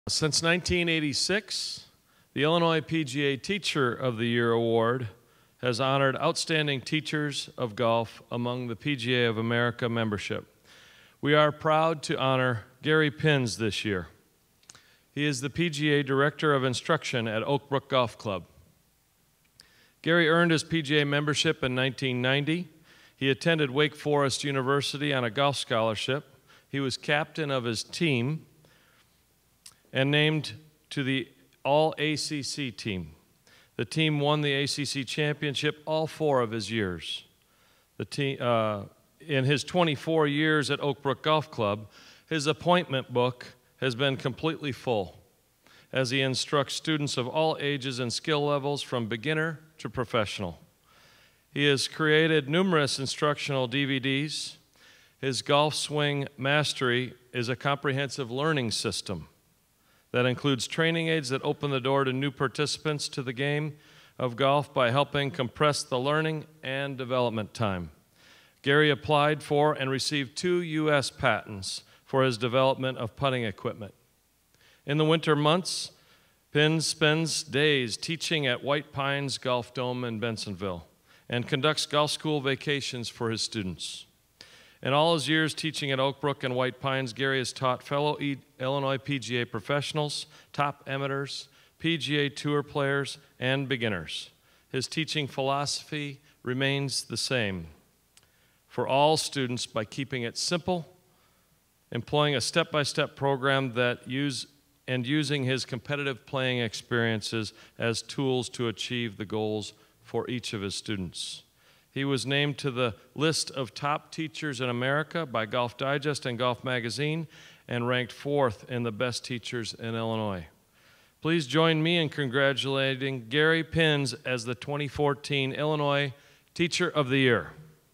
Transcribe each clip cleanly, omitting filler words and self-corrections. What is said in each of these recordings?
Since 1986, the Illinois PGA Teacher of the Year Award has honored outstanding teachers of golf among the PGA of America membership. We are proud to honor Gary Pins this year. He is the PGA Director of Instruction at Oak Brook Golf Club. Gary earned his PGA membership in 1990. He attended Wake Forest University on a golf scholarship. He was captain of his team and named to the All-ACC team. The team won the ACC championship all 4 of his years. In his 24 years at Oak Brook Golf Club, his appointment book has been completely full as he instructs students of all ages and skill levels from beginner to professional. He has created numerous instructional DVDs. His Golf Swing Mastery is a comprehensive learning system that includes training aids that open the door to new participants to the game of golf by helping compress the learning and development time. Gary applied for and received 2 U.S. patents for his development of putting equipment. In the winter months, Pins spends days teaching at White Pines Golf Dome in Bensonville and conducts golf school vacations for his students. In all his years teaching at Oak Brook and White Pines, Gary has taught fellow Illinois PGA professionals, top amateurs, PGA Tour players, and beginners. His teaching philosophy remains the same for all students by keeping it simple, employing a step-by-step program using his competitive playing experiences as tools to achieve the goals for each of his students. He was named to the list of top teachers in America by Golf Digest and Golf Magazine and ranked 4th in the best teachers in Illinois. Please join me in congratulating Gary Pins as the 2014 Illinois Teacher of the Year.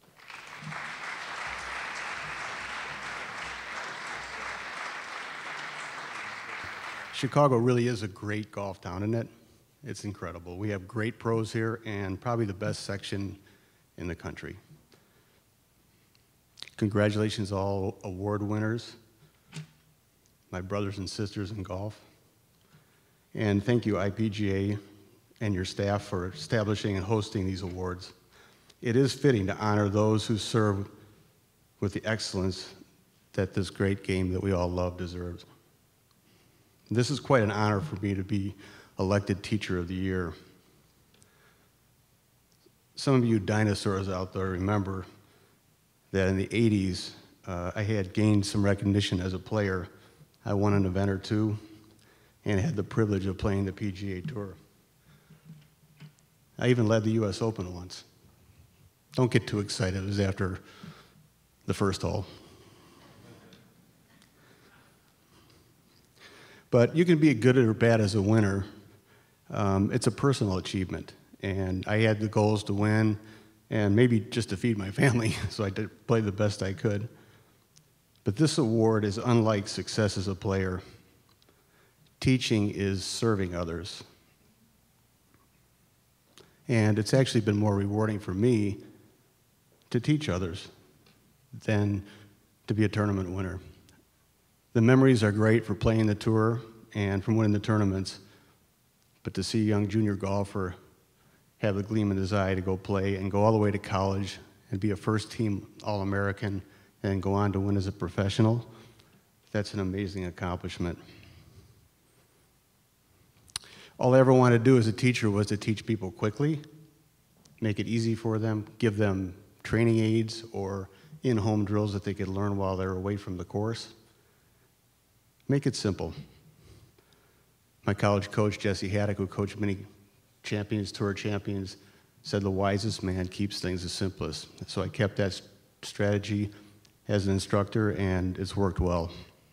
Chicago really is a great golf town, isn't it? It's incredible. We have great pros here and probably the best section in the country. Congratulations all award winners, my brothers and sisters in golf. And thank you IPGA and your staff for establishing and hosting these awards. It is fitting to honor those who serve with the excellence that this great game that we all love deserves. This is quite an honor for me to be elected Teacher of the Year. Some of you dinosaurs out there remember that in the 80s, I had gained some recognition as a player. I won an event or 2 and had the privilege of playing the PGA Tour. I even led the US Open once. Don't get too excited, it was after the first hole. But you can be good or bad as a winner. It's a personal achievement. And I had the goals to win and maybe just to feed my family, so I did play the best I could. But this award is unlike success as a player. Teaching is serving others. And it's actually been more rewarding for me to teach others than to be a tournament winner. The memories are great for playing the tour and from winning the tournaments, but to see a young junior golfer have a gleam in his eye to go play and go all the way to college and be a first-team All-American and go on to win as a professional, that's an amazing accomplishment. All I ever wanted to do as a teacher was to teach people quickly, make it easy for them, give them training aids or in-home drills that they could learn while they're away from the course. Make it simple. My college coach, Jesse Haddock, who coached many champions, tour champions, said the wisest man keeps things the simplest. So I kept that strategy as an instructor, and it's worked well.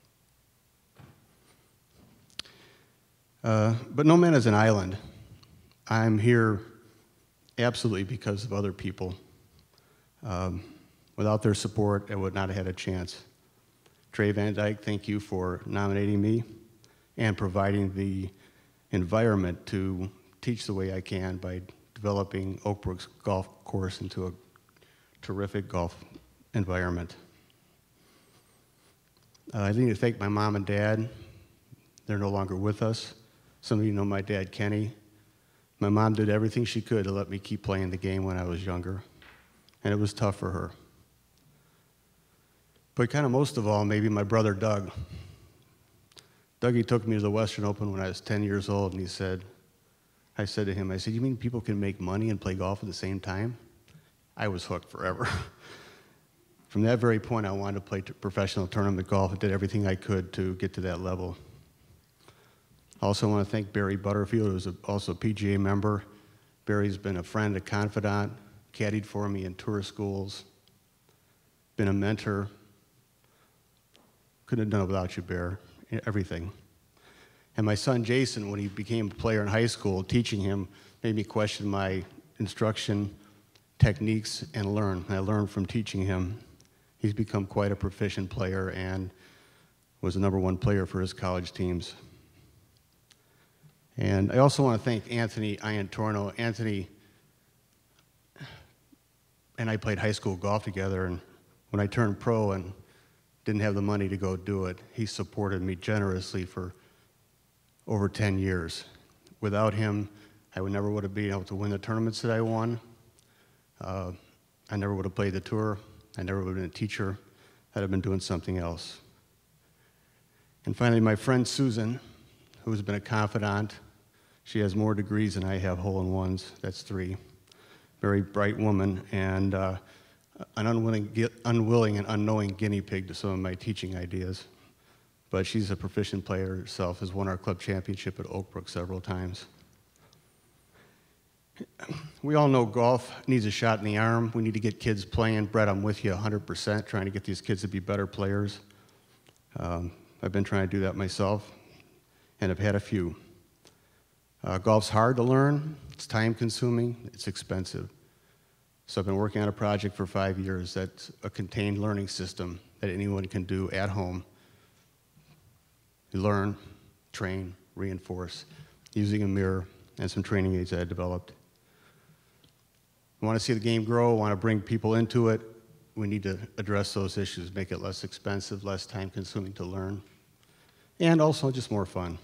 But no man is an island. I'm here absolutely because of other people. Without their support, I would not have had a chance. Trey Van Dyke, thank you for nominating me and providing the environment to teach the way I can by developing Oak Brook's golf course into a terrific golf environment. I need to thank my mom and dad. They're no longer with us. Some of you know my dad, Kenny. My mom did everything she could to let me keep playing the game when I was younger, and it was tough for her. But kind of most of all, maybe my brother, Doug. Dougie took me to the Western Open when I was 10 years old, and I said to him, you mean people can make money and play golf at the same time? I was hooked forever. From that very point, I wanted to play professional tournament golf and did everything I could to get to that level. I also want to thank Barry Butterfield, who's also a PGA member. Barry's been a friend, a confidant, caddied for me in tour schools, been a mentor. Couldn't have done it without you, Bear, everything. And my son, Jason, when he became a player in high school, teaching him made me question my instruction techniques and learn. And I learned from teaching him. He's become quite a proficient player and was the #1 player for his college teams. And I also want to thank Anthony Iantorno. Anthony and I played high school golf together, and when I turned pro and didn't have the money to go do it, he supported me generously for over 10 years. Without him, I never would have been able to win the tournaments that I won. I never would have played the tour. I never would have been a teacher. I'd have been doing something else. And finally, my friend Susan, who's been a confidant. She has more degrees than I have hole-in-ones. That's 3. Very bright woman, and an unwilling and unknowing guinea pig to some of my teaching ideas. But she's a proficient player herself, has won our club championship at Oak Brook several times. We all know golf needs a shot in the arm. We need to get kids playing. Brett, I'm with you 100%, trying to get these kids to be better players. I've been trying to do that myself, and I've had a few. Golf's hard to learn. It's time-consuming. It's expensive. So I've been working on a project for 5 years that's a contained learning system that anyone can do at home. You learn, train, reinforce, using a mirror and some training aids that I developed. We want to see the game grow, want to bring people into it. We need to address those issues, make it less expensive, less time-consuming to learn, and also just more fun.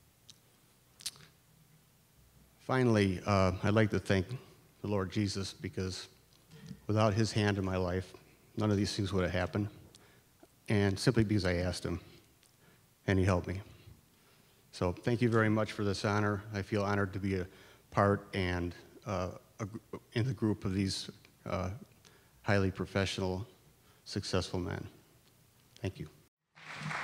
Finally, I'd like to thank the Lord Jesus, because without his hand in my life, none of these things would have happened, and simply because I asked him, and he helped me. So thank you very much for this honor. I feel honored to be a part and in the group of these highly professional, successful men. Thank you.